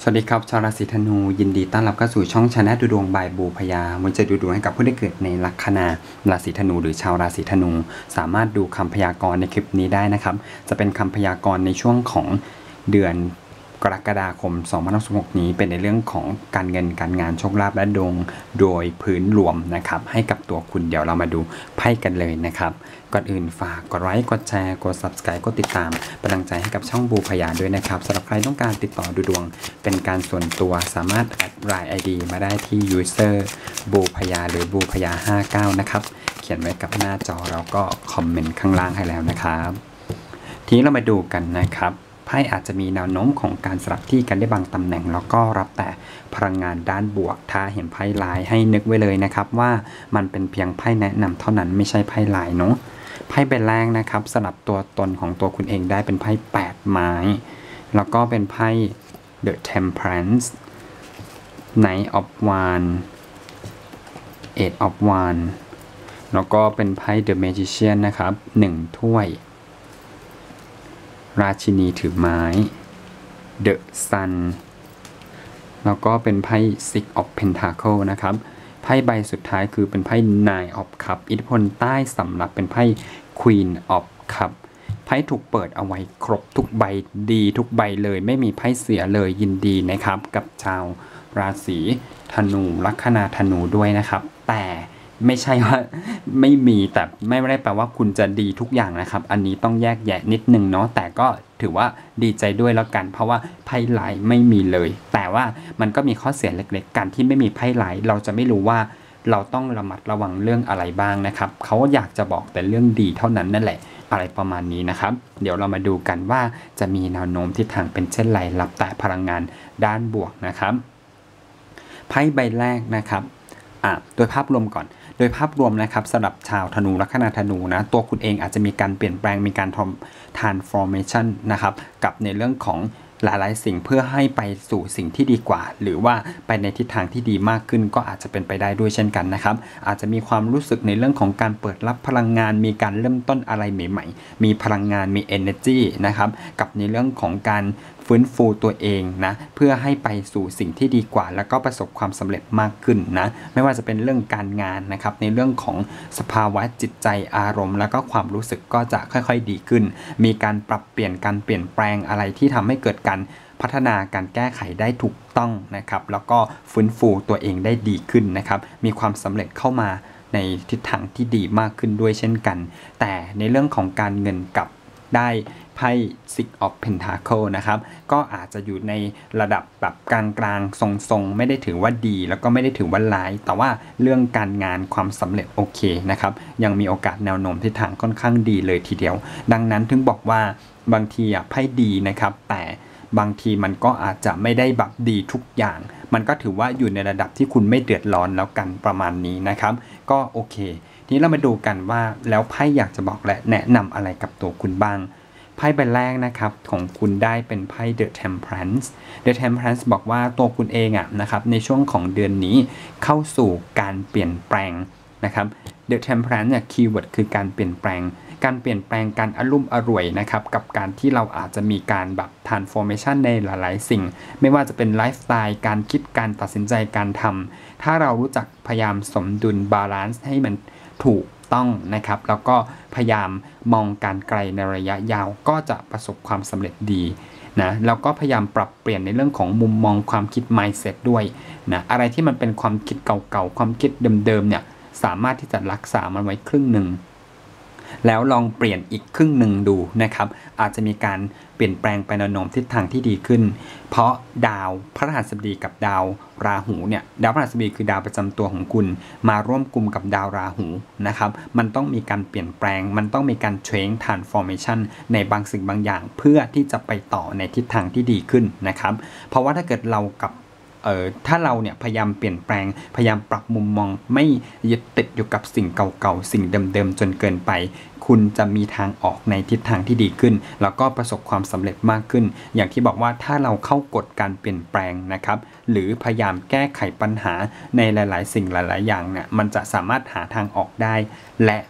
สวัสดีครับชาวราศีธนูยินดีต้อนรับเข้าสู่ช่องชาแนลดูดวงบายบูพยาวันจะดูดวงให้กับผู้ที่เกิดในลัคนาราศีธนูหรือชาวราศีธนูสามารถดูคำพยากรณ์ในคลิปนี้ได้นะครับจะเป็นคำพยากรณ์ในช่วงของเดือนกรกฎาคม2016นี้เป็นในเรื่องของการเงินการงานโชคลาภและดวงโดยพื้นรวมนะครับให้กับตัวคุณเดี๋ยวเรามาดูไพ่กันเลยนะครับก่อนอื่นฝากกดไลค์กดแชร์กด Subscribe กดติดตามเป็นกำลังใจให้กับช่องบูพยาด้วยนะครับสำหรับใครต้องการติดต่อดูดวงเป็นการส่วนตัวสามารถแอดไลน์ ID มาได้ที่ user บูพยาหรือบูพยา59นะครับเขียนไว้กับหน้าจอแล้วก็คอมเมนต์ข้างล่างให้แล้วนะครับทีนี้เรามาดูกันนะครับไพ่อาจจะมีแนวโน้มของการสลับที่กันได้บางตำแหน่งแล้วก็รับแต่พลังงานด้านบวกถ้าเห็นไพ่ลายให้นึกไว้เลยนะครับว่ามันเป็นเพียงไพ่แนะนำเท่านั้นไม่ใช่ไพ่ลายเนาะไพ่ใบแรกนะครับสลับตัวตนของตัวคุณเองได้เป็นไพ่8ไม้แล้วก็เป็นไพ่ The Temperance Knight of Wands Eight of Wands แล้วก็เป็นไพ่ The Magician นะครับ1ถ้วยราชินีถือไม้ The Sun แล้วก็เป็นไพ่ Six of Pentacle นะครับไพ่ใบสุดท้ายคือเป็นไพ่ Nine of Cup อิทธิพลใต้สำรับเป็นไพ่ Queen of Cup ไพ่ถูกเปิดเอาไว้ครบทุกใบดีทุกใบเลยไม่มีไพ่เสียเลยยินดีนะครับกับชาวราศีธนูลัคนาธนูด้วยนะครับแต่ไม่ใช่ว่าไม่มีแต่ไม่ได้แปลว่าคุณจะดีทุกอย่างนะครับอันนี้ต้องแยกแยะนิดนึงเนาะแต่ก็ถือว่าดีใจด้วยแล้วกันเพราะว่าไพ่ไหลไม่มีเลยแต่ว่ามันก็มีข้อเสียเล็กๆการที่ไม่มีไพ่ไหลเราจะไม่รู้ว่าเราต้องระมัดระวังเรื่องอะไรบ้างนะครับเขาอยากจะบอกแต่เรื่องดีเท่านั้นนั่นแหละอะไรประมาณนี้นะครับเดี๋ยวเรามาดูกันว่าจะมีแนวโน้มทิศทางเป็นเช่นไรรับแต่พลังงานด้านบวกนะครับไพ่ใบแรกนะครับโดยภาพรวมก่อนโดยภาพรวมนะครับสำหรับชาวธนูลัคนาธนูนะตัวคุณเองอาจจะมีการเปลี่ยนแปลงมีการ transformation นะครับกับในเรื่องของหลายๆสิ่งเพื่อให้ไปสู่สิ่งที่ดีกว่าหรือว่าไปในทิศทางที่ดีมากขึ้นก็อาจจะเป็นไปได้ด้วยเช่นกันนะครับอาจจะมีความรู้สึกในเรื่องของการเปิดรับพลังงานมีการเริ่มต้นอะไรใหม่ๆมีพลังงานมี energy นะครับกับในเรื่องของการฟื้นฟูตัวเองนะเพื่อให้ไปสู่สิ่งที่ดีกว่าแล้วก็ประสบความสำเร็จมากขึ้นนะไม่ว่าจะเป็นเรื่องการงานนะครับในเรื่องของสภาวะจิตใจอารมณ์แล้วก็ความรู้สึกก็จะค่อยๆดีขึ้นมีการปรับเปลี่ยนการเปลี่ยนแปลงอะไรที่ทำให้เกิดการพัฒนาการแก้ไขได้ถูกต้องนะครับแล้วก็ฟื้นฟูตัวเองได้ดีขึ้นนะครับมีความสำเร็จเข้ามาในทิศทางที่ดีมากขึ้นด้วยเช่นกันแต่ในเรื่องของการเงินกับได้ไพ่ Six of Pentacle นะครับก็อาจจะอยู่ในระดับแบบกลางๆทรงๆไม่ได้ถือว่าดีแล้วก็ไม่ได้ถือว่าร้ายแต่ว่าเรื่องการงานความสำเร็จโอเคนะครับยังมีโอกาสแนวโน้มทิศทางค่อนข้างดีเลยทีเดียวดังนั้นถึงบอกว่าบางทีไพ่ดีนะครับแต่บางทีมันก็อาจจะไม่ได้แบบดีทุกอย่างมันก็ถือว่าอยู่ในระดับที่คุณไม่เดือดร้อนแล้วกันประมาณนี้นะครับก็โอเคทีนี้เรามาดูกันว่าแล้วไพ่อยากจะบอกและแนะนำอะไรกับตัวคุณบ้างไพ่ใบแรกนะครับของคุณได้เป็นไพ่ The Temperance The Temperance บอกว่าตัวคุณเองนะครับในช่วงของเดือนนี้เข้าสู่การเปลี่ยนแปลงนะครับ The Temperance เนี่ยคีย์เวิร์ดคือการเปลี่ยนแปลงการอรุ่มอร่วยนะครับกับการที่เราอาจจะมีการแบบ transformation ในหลายๆสิ่งไม่ว่าจะเป็นไลฟ์สไตล์การคิดการตัดสินใจการทำถ้าเรารู้จักพยายามสมดุลบาลานซ์ให้มันถูกต้องนะครับแล้วก็พยายามมองการไกลในระยะยาวก็จะประสบความสำเร็จดีนะแล้วก็พยายามปรับเปลี่ยนในเรื่องของมุมมองความคิด mindset ด้วยนะอะไรที่มันเป็นความคิดเก่าๆความคิดเดิมๆเนี่ยสามารถที่จะรักษามันไว้ครึ่งหนึ่งแล้วลองเปลี่ยนอีกครึ่งหนึ่งดูนะครับอาจจะมีการเปลี่ยนแปลงไปแนวโน้มทิศทางที่ดีขึ้นเพราะดาวพฤหัสบดีกับดาวราหูเนี่ยดาวพฤหัสบดีคือดาวประจำตัวของคุณมาร่วมกลุ่มกับดาวราหูนะครับมันต้องมีการเปลี่ยนแปลงมันต้องมีการ change transformation ในบางสิ่งบางอย่างเพื่อที่จะไปต่อในทิศทางที่ดีขึ้นนะครับเพราะว่าถ้าเกิดเรากับถ้าเราเนี่ยพยายามเปลี่ยนแปลงพยายามปรับมุมมองไม่ยึดติดอยู่กับสิ่งเก่าๆสิ่งเดิมๆจนเกินไปคุณจะมีทางออกในทิศทางที่ดีขึ้นแล้วก็ประสบความสำเร็จมากขึ้นอย่างที่บอกว่าถ้าเราเข้ากฎการเปลี่ยนแปลงนะครับหรือพยายามแก้ไขปัญหาในหลายๆสิ่งหลายๆอย่างเนี่ยมันจะสามารถหาทางออกได้และ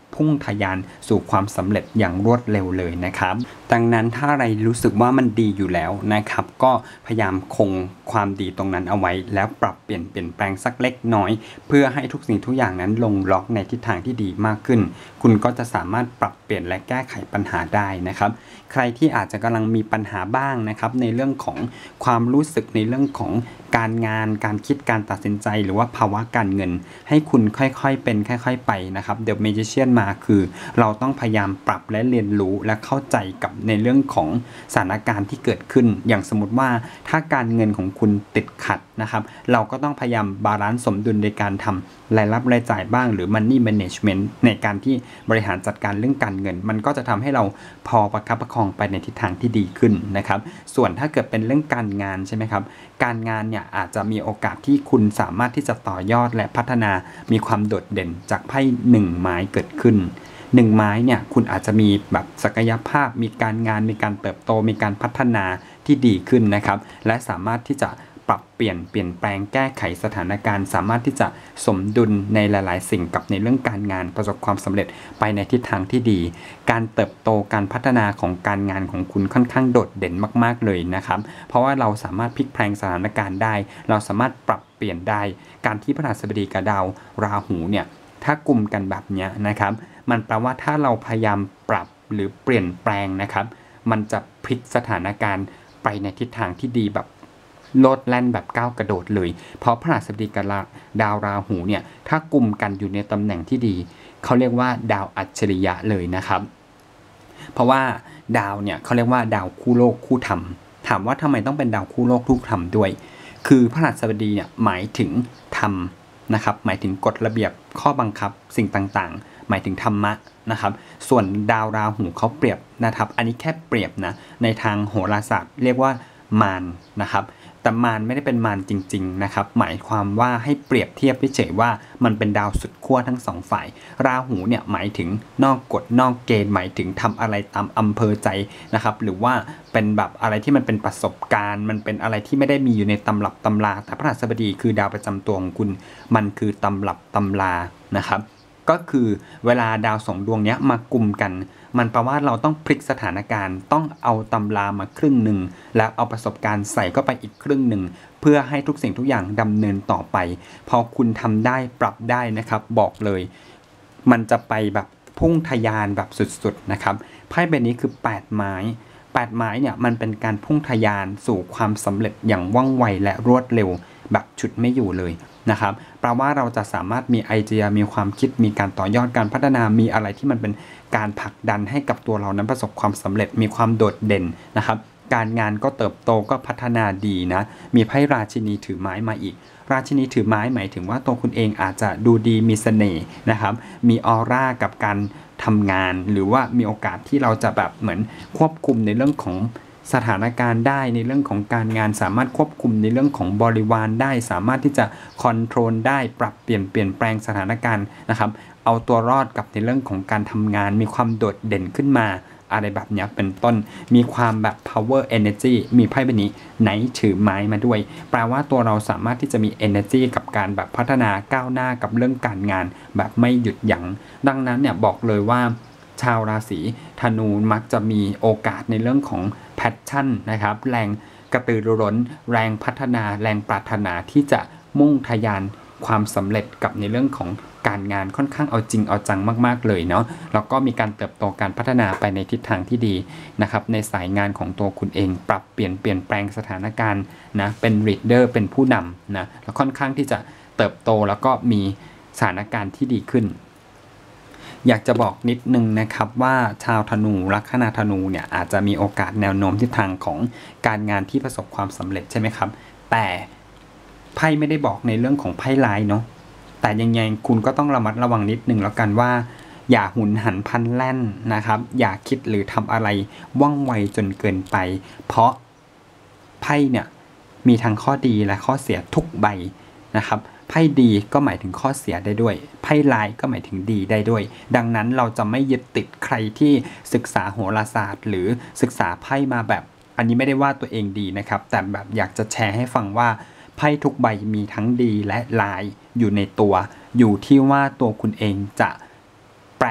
พุ่งทะยานสู่ความสำเร็จอย่างรวดเร็วเลยนะครับดังนั้นถ้าอะไรรู้สึกว่ามันดีอยู่แล้วนะครับก็พยายามคงความดีตรงนั้นเอาไว้แล้วปรับเปลี่ยนแปลงสักเล็กน้อยเพื่อให้ทุกสิ่งทุกอย่างนั้นลงล็อกในทิศทางที่ดีมากขึ้นคุณก็จะสามารถปรับเปลี่ยนและแก้ไขปัญหาได้นะครับใครที่อาจจะกำลังมีปัญหาบ้างนะครับในเรื่องของความรู้สึกในเรื่องของการงานการคิดการตัดสินใจหรือว่าภาวะการเงินให้คุณค่อยๆเป็นค่อยๆไปนะครับ The Magician มาคือเราต้องพยายามปรับและเรียนรู้และเข้าใจกับในเรื่องของสถานการณ์ที่เกิดขึ้นอย่างสมมติว่าถ้าการเงินของคุณติดขัดนะครับเราก็ต้องพยายามบาลานซ์สมดุลในการทำรายรับรายจ่ายบ้างหรือ Money Management ในการที่บริหารจัดการเรื่องการเงินมันก็จะทำให้เราพอประคับประคองไปในทิศทางที่ดีขึ้นนะครับส่วนถ้าเกิดเป็นเรื่องการงานใช่ไหมครับการงานเนี่ยอาจจะมีโอกาสที่คุณสามารถที่จะต่อยอดและพัฒนามีความโดดเด่นจากไพ่1ไม้เกิดขึ้น1ไม้เนี่ยคุณอาจจะมีแบบศักยภาพมีการงานมีการเติบโตมีการพัฒนาที่ดีขึ้นนะครับและสามารถที่จะปรับเปลี่ยนแปลงแก้ไขสถานการณ์สามารถที่จะสมดุลในหลายๆสิ่งกับในเรื่องการงานประสบความสำเร็จไปในทิศทางที่ดีการเติบโตการพัฒนาของการงานของคุณค่อนข้างโดดเด่นมากๆเลยนะครับเพราะว่าเราสามารถพลิกแพลงสถานการณ์ได้เราสามารถปรับเปลี่ยนได้การที่พฤหัสบดีกับดาวราหูเนี่ยถ้ากลุ่มกันแบบนี้นะครับมันแปลว่าถ้าเราพยายามปรับหรือเปลี่ยนแปลงนะครับมันจะพลิกสถานการณ์ไปในทิศทางที่ดีแบบโลดแล่นแบบก้าวกระโดดเลยเพราะพฤหัสบดีกับดาวราหูเนี่ยถ้ากลุ่มกันอยู่ในตำแหน่งที่ดีเขาเรียกว่าดาวอัจฉริยะเลยนะครับเพราะว่าดาวเนี่ยเขาเรียกว่าดาวคู่โลกคู่ธรรมถามว่าทำไมต้องเป็นดาวคู่โลกคู่ธรรมด้วยคือพฤหัสบดีเนี่ยหมายถึงธรรมนะครับหมายถึงกฎระเบียบข้อบังคับสิ่งต่างๆหมายถึงธรรมะนะครับส่วนดาวราหูเขาเปรียบนะครับอันนี้แค่เปรียบนะในทางโหราศาสตร์เรียกว่ามารนะครับแต่มารไม่ได้เป็นมารจริงๆนะครับหมายความว่าให้เปรียบเทียบเฉยๆว่ามันเป็นดาวสุดขั้วทั้งสองฝ่ายราหูเนี่ยหมายถึงนอกกฎนอกเกณฑ์หมายถึงทำอะไรตามอำเภอใจนะครับหรือว่าเป็นแบบอะไรที่มันเป็นประสบการณ์มันเป็นอะไรที่ไม่ได้มีอยู่ในตำรับตำราแต่พฤหัสบดีคือดาวประจำตัวของคุณมันคือตำรับตำรานะครับก็คือเวลาดาวสองดวงนี้มากลุ่มกันมันแปลว่าเราต้องพลิกสถานการณ์ต้องเอาตำรามาครึ่งหนึ่งแล้วเอาประสบการณ์ใส่เข้าไปอีกครึ่งหนึ่งเพื่อให้ทุกสิ่งทุกอย่างดำเนินต่อไปพอคุณทำได้ปรับได้นะครับบอกเลยมันจะไปแบบพุ่งทะยานแบบสุดๆนะครับไพ่ใบนี้คือ8ไม้เนี่ยมันเป็นการพุ่งทะยานสู่ความสำเร็จอย่างว่องไวและรวดเร็วแบบฉุดไม่อยู่เลยนะครับแปลว่าเราจะสามารถมีไอเดียมีความคิดมีการต่อยอดการพัฒนามีอะไรที่มันเป็นการผลักดันให้กับตัวเรานั้นประสบความสำเร็จมีความโดดเด่นนะครับการงานก็เติบโตก็พัฒนาดีนะมีไพ่ราชินีถือไม้มาอีกราชินีถือไม้หมายถึงว่าตัวคุณเองอาจจะดูดีมีเสน่ห์นะครับมีออร่ากับการทำงานหรือว่ามีโอกาสที่เราจะแบบเหมือนควบคุมในเรื่องของสถานการณ์ได้ในเรื่องของการงานสามารถควบคุมในเรื่องของบริวารได้สามารถที่จะคอนโทรลได้ปรับเปลี่ยนแปลงสถานการณ์นะครับเอาตัวรอดกับในเรื่องของการทำงานมีความโดดเด่นขึ้นมาอะไรแบบนี้เป็นต้นมีความแบบ power energy มีไพ่ใบนี้ไหนถือไม้มาด้วยแปลว่าตัวเราสามารถที่จะมี energy กับการแบบพัฒนาก้าวหน้ากับเรื่องการงานแบบไม่หยุดยั้งดังนั้นเนี่ยบอกเลยว่าชาวราศีธนูมักจะมีโอกาสในเรื่องของแพชชั่นนะครับแรงกระตือรือร้นแรงพัฒนาแรงปรารถนาที่จะมุ่งทะยานความสำเร็จกับในเรื่องของการงานค่อนข้างเอาจริงเอาจังมากๆเลยเนาะแล้วก็มีการเติบโตการพัฒนาไปในทิศทางที่ดีนะครับในสายงานของตัวคุณเองปรับเปลี่ยนแปลงสถานการณ์นะเป็นลีดเดอร์เป็นผู้นำนะแล้วค่อนข้างที่จะเติบโตแล้วก็มีสถานการณ์ที่ดีขึ้นอยากจะบอกนิดนึงนะครับว่าชาวธนูลัคนาธนูเนี่ยอาจจะมีโอกาสแนวโน้มทิศทางของการงานที่ประสบความสำเร็จใช่ไหมครับแต่ไพ่ไม่ได้บอกในเรื่องของไพ่ร้ายเนาะแต่ยังไงคุณก็ต้องระมัดระวังนิดนึงแล้วกันว่าอย่าหุนหันพลันแล่นนะครับอย่าคิดหรือทำอะไรว่องไวจนเกินไปเพราะไพ่เนี่ยมีทั้งข้อดีและข้อเสียทุกใบนะครับไพ่ดีก็หมายถึงข้อเสียได้ด้วยไพ่ร้ายก็หมายถึงดีได้ด้วยดังนั้นเราจะไม่ยึดติดใครที่ศึกษาโหราศาสตร์หรือศึกษาไพ่มาแบบอันนี้ไม่ได้ว่าตัวเองดีนะครับแต่แบบอยากจะแชร์ให้ฟังว่าไพ่ทุกใบมีทั้งดีและร้ายอยู่ในตัวอยู่ที่ว่าตัวคุณเองจะแปล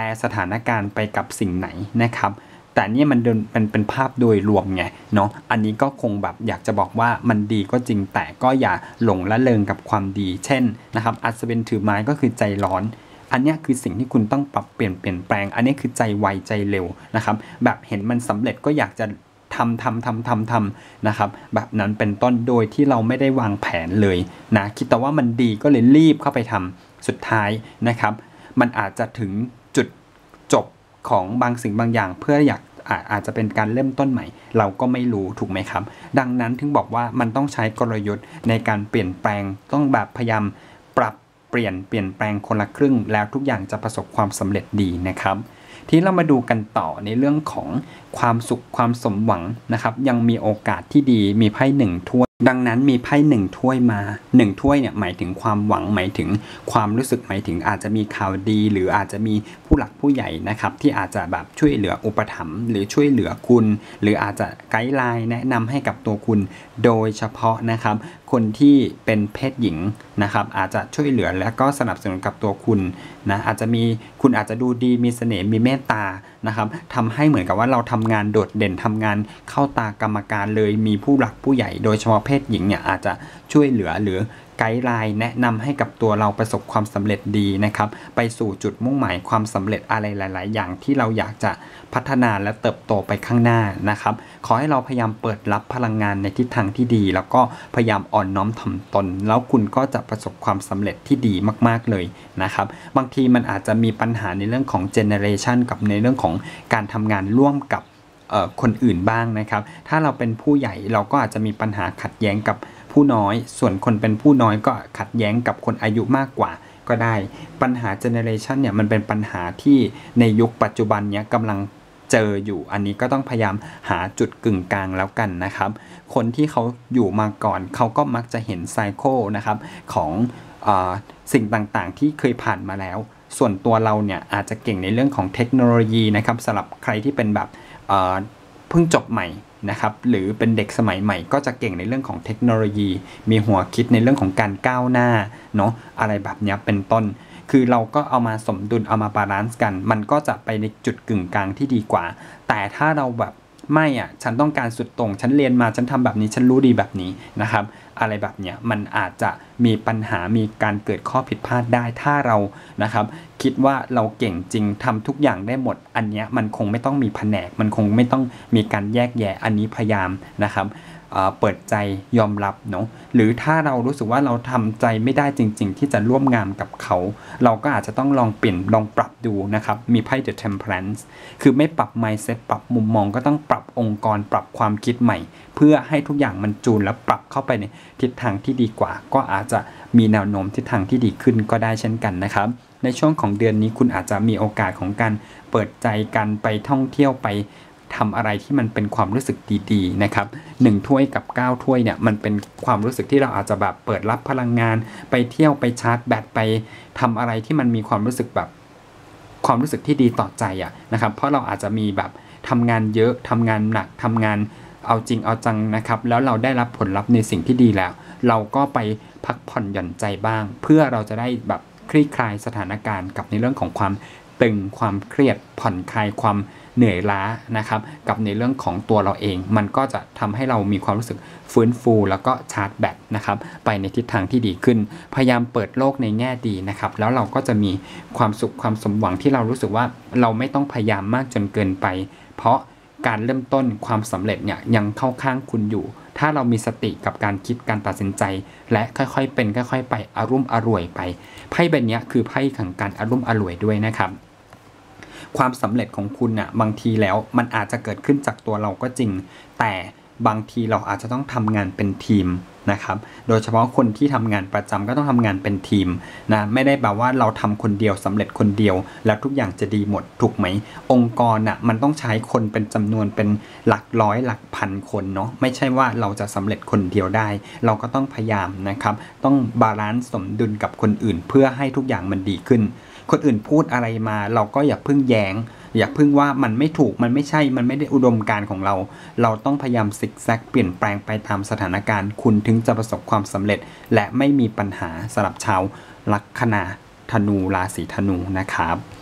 สถานการณ์ไปกับสิ่งไหนนะครับแต่นี่มันเป็นภาพโดยรวมไงเนาะอันนี้ก็คงแบบอยากจะบอกว่ามันดีก็จริงแต่ก็อย่าหลงละเลงกับความดีเช่นนะครับอัศวินถือไม้ก็คือใจร้อนอันนี้คือสิ่งที่คุณต้องปรับเปลี่ยนแปลงอันนี้คือใจไวใจเร็วนะครับแบบเห็นมันสำเร็จก็อยากจะทำนะครับแบบนั้นเป็นต้นโดยที่เราไม่ได้วางแผนเลยนะคิดแต่ว่ามันดีก็เลยรีบเข้าไปทำสุดท้ายนะครับมันอาจจะถึงจุดจบของบางสิ่งบางอย่างเพื่ออาจจะเป็นการเริ่มต้นใหม่เราก็ไม่รู้ถูกไหมครับดังนั้นถึงบอกว่ามันต้องใช้กลยุทธ์ในการเปลี่ยนแปลงต้องแบบพยายามปรับเปลี่ยนแปลงคนละครึ่งแล้วทุกอย่างจะประสบความสำเร็จดีนะครับทีนี้เรามาดูกันต่อในเรื่องของความสุขความสมหวังนะครับยังมีโอกาสที่ดีมีไพ่1 ถ้วยดังนั้นมีไพ่1 ถ้วยมา1 ถ้วยเนี่ยหมายถึงความหวังหมายถึงความรู้สึกหมายถึงอาจจะมีข่าวดีหรืออาจจะมีผู้หลักผู้ใหญ่นะครับที่อาจจะแบบช่วยเหลืออุปถัมภ์หรือช่วยเหลือคุณหรืออาจจะไกด์ไลน์แนะนำให้กับตัวคุณโดยเฉพาะนะครับคนที่เป็นเพศหญิงนะครับอาจจะช่วยเหลือและก็สนับสนุนกับตัวคุณนะอาจจะมีคุณอาจจะดูดีมีเสน่ห์มีเมตตานะครับทำให้เหมือนกับว่าเราทำงานโดดเด่นทำงานเข้าตากรรมการเลยมีผู้หลักผู้ใหญ่โดยเฉพาะเพศหญิงเนี่ยอาจจะช่วยเหลือหรือไกด์ไลน์แนะนำให้กับตัวเราประสบความสำเร็จดีนะครับไปสู่จุดมุ่งหมายความสำเร็จอะไรหลายๆอย่างที่เราอยากจะพัฒนาและเติบโตไปข้างหน้านะครับขอให้เราพยายามเปิดรับพลังงานในทิศทางที่ดีแล้วก็พยายามอ่อนน้อมถ่อมตนแล้วคุณก็จะประสบความสำเร็จที่ดีมากๆเลยนะครับบางทีมันอาจจะมีปัญหาในเรื่องของเจเนเรชันกับในเรื่องของการทำงานร่วมกับคนอื่นบ้างนะครับถ้าเราเป็นผู้ใหญ่เราก็อาจจะมีปัญหาขัดแย้งกับผู้น้อยส่วนคนเป็นผู้น้อยก็ขัดแย้งกับคนอายุมากกว่าก็ได้ปัญหาเจเนเรชันเนี่ยมันเป็นปัญหาที่ในยุคปัจจุบันเนี้ยกำลังเจออยู่อันนี้ก็ต้องพยายามหาจุดกึ่งกลางแล้วกันนะครับคนที่เขาอยู่มาก่อนเขาก็มักจะเห็นไซเคิลนะครับของสิ่งต่างๆที่เคยผ่านมาแล้วส่วนตัวเราเนี่ยอาจจะเก่งในเรื่องของเทคโนโลยีนะครับสำหรับใครที่เป็นแบบเพิ่งจบใหม่นะครับหรือเป็นเด็กสมัยใหม่ก็จะเก่งในเรื่องของเทคโนโลยีมีหัวคิดในเรื่องของการก้าวหน้าเนาะอะไรแบบนี้เป็นต้นคือเราก็เอามาสมดุลเอามาบาลานซ์กันมันก็จะไปในจุดกึ่งกลางที่ดีกว่าแต่ถ้าเราแบบไม่ฉันต้องการสุดตรงฉันเรียนมาฉันทำแบบนี้ฉันรู้ดีแบบนี้นะครับอะไรแบบเนี้ยมันอาจจะมีปัญหามีการเกิดข้อผิดพลาดได้ถ้าเรานะครับคิดว่าเราเก่งจริงทำทุกอย่างได้หมดอันเนี้ยมันคงไม่ต้องมีแผนกมันคงไม่ต้องมีการแยกแยะอันนี้พยายามนะครับเปิดใจยอมรับเนาะหรือถ้าเรารู้สึกว่าเราทำใจไม่ได้จริงๆที่จะร่วมงานกับเขาเราก็อาจจะต้องลองเปลี่ยนลองปรับดูนะครับมีไพ่ The Temperance คือไม่ปรับ mindset ปรับมุมมองก็ต้องปรับองค์กรปรับความคิดใหม่เพื่อให้ทุกอย่างมันจูนและปรับเข้าไปในทิศทางที่ดีกว่าก็อาจจะมีแนวโน้มทิศทางที่ดีขึ้นก็ได้เช่นกันนะครับในช่วงของเดือนนี้คุณอาจจะมีโอกาสของการเปิดใจกันไปท่องเที่ยวไปทำอะไรที่มันเป็นความรู้สึกดีๆนะครับ1 ถ้วยกับ9 ถ้วยเนี่ยมันเป็นความรู้สึกที่เราอาจจะแบบเปิดรับพลังงานไปเที่ยวไปชาร์จแบตไปทำอะไรที่มันมีความรู้สึกแบบความรู้สึกที่ดีต่อใจนะครับเพราะเราอาจจะมีแบบทำงานเยอะทำงานหนักทำงานเอาจริงเอาจังนะครับแล้วเราได้รับผลลัพธ์ในสิ่งที่ดีแล้วเราก็ไปพักผ่อนหย่อนใจบ้างเพื่อเราจะได้แบบคลี่คลายสถานการณ์กับในเรื่องของความตึงความเครียดผ่อนคลายความเหนื่อยล้านะครับกับในเรื่องของตัวเราเองมันก็จะทำให้เรามีความรู้สึกฟื้นฟูแล้วก็ชาร์จแบตนะครับไปในทิศทางที่ดีขึ้นพยายามเปิดโลกในแง่ดีนะครับแล้วเราก็จะมีความสุขความสมหวังที่เรารู้สึกว่าเราไม่ต้องพยายามมากจนเกินไปเพราะการเริ่มต้นความสำเร็จเนี่ยยังเข้าข้างคุณอยู่ถ้าเรามีสติกับการคิดการตัดสินใจและค่อยๆเป็นค่อยๆไปอรุ่มอร่วยไปไพ่ใบนี้คือไพ่ของการอรุ่มอร่วยด้วยนะครับความสำเร็จของคุณบางทีแล้วมันอาจจะเกิดขึ้นจากตัวเราก็จริงแต่บางทีเราอาจจะต้องทำงานเป็นทีมนะครับโดยเฉพาะคนที่ทำงานประจำก็ต้องทำงานเป็นทีมนะไม่ได้แบบว่าเราทำคนเดียวสำเร็จคนเดียวแล้วทุกอย่างจะดีหมดถูกไหมองค์กรมันต้องใช้คนเป็นจำนวนเป็นหลักร้อยหลักพันคนเนาะไม่ใช่ว่าเราจะสำเร็จคนเดียวได้เราก็ต้องพยายามนะครับต้องบาลานซ์สมดุลกับคนอื่นเพื่อให้ทุกอย่างมันดีขึ้นคนอื่นพูดอะไรมาเราก็อย่าเพิ่งแย้งอย่าเพิ่งว่ามันไม่ถูกมันไม่ใช่มันไม่ได้อุดมการณ์ของเราเราต้องพยายามซิกแซกเปลี่ยนแปลงไปตามสถานการณ์คุณถึงจะประสบความสำเร็จและไม่มีปัญหาสำหรับชาวลัคนาธนูราศีธนูนะครับ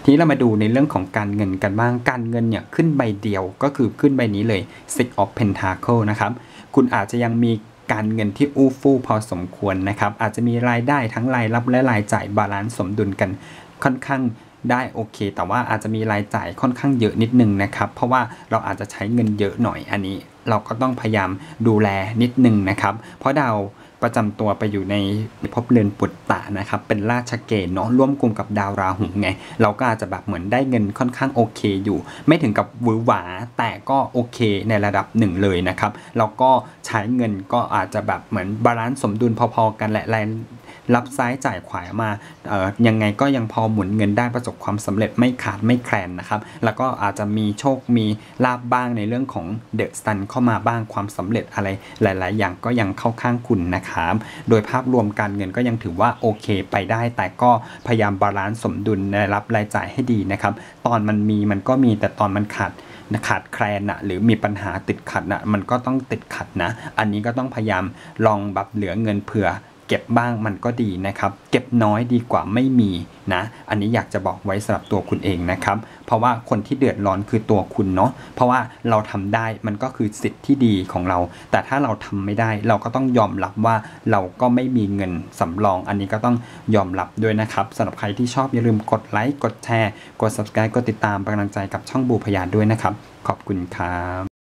ทีนี้เรามาดูในเรื่องของการเงินกันบ้างการเงินเนี่ยขึ้นใบเดียวก็คือขึ้นใบนี้เลย Six of Pentacle นะครับคุณอาจจะยังมีการเงินที่อู้ฟู่พอสมควรนะครับอาจจะมีรายได้ทั้งรายรับและรายจ่ายบาลานซ์สมดุลกันค่อนข้างได้โอเคแต่ว่าอาจจะมีรายจ่ายค่อนข้างเยอะนิดนึงนะครับเพราะว่าเราอาจจะใช้เงินเยอะหน่อยอันนี้เราก็ต้องพยายามดูแลนิดนึงนะครับเพราะดาวประจำตัวไปอยู่ในภพเรือนปุตตะนะครับเป็นราชเกณฑ์เนาะร่วมกลุ่มกับดาวราหูไงเราก็อาจจะแบบเหมือนได้เงินค่อนข้างโอเคอยู่ไม่ถึงกับหวือหวาแต่ก็โอเคในระดับหนึ่งเลยนะครับแล้วก็ใช้เงินก็อาจจะแบบเหมือนบาลานซ์สมดุลพอๆกันแหละรับซ้ายจ่ายขวามายังไงก็ยังพอหมุนเงินได้ประสบความสำเร็จไม่ขาดไม่แคลนนะครับแล้วก็อาจจะมีโชคมีลาบบ้างในเรื่องของเดอะซันเข้ามาบ้างความสำเร็จอะไรหลายๆอย่างก็ยังเข้าข้างคุณนะครับโดยภาพรวมการเงินก็ยังถือว่าโอเคไปได้แต่ก็พยายามบาลานซ์สมดุลในรับรายจ่ายให้ดีนะครับตอนมันมีมันก็มีแต่ตอนมันขาดแคลนนะหรือมีปัญหาติดขัดนะมันก็ต้องติดขัดนะอันนี้ก็ต้องพยายามลองแบบเหลือเงินเผื่อเก็บบ้างมันก็ดีนะครับเก็บน้อยดีกว่าไม่มีนะอันนี้อยากจะบอกไว้สำหรับตัวคุณเองนะครับเพราะว่าคนที่เดือดร้อนคือตัวคุณเนาะเพราะว่าเราทำได้มันก็คือสิทธิ์ที่ดีของเราแต่ถ้าเราทำไม่ได้เราก็ต้องยอมรับว่าเราก็ไม่มีเงินสำรองอันนี้ก็ต้องยอมรับด้วยนะครับสำหรับใครที่ชอบอย่าลืมกดไลค์กดแชร์กด Subscribe กดติดตามเป็นกำลังใจกับช่องบูพยาด้วยนะครับขอบคุณครับ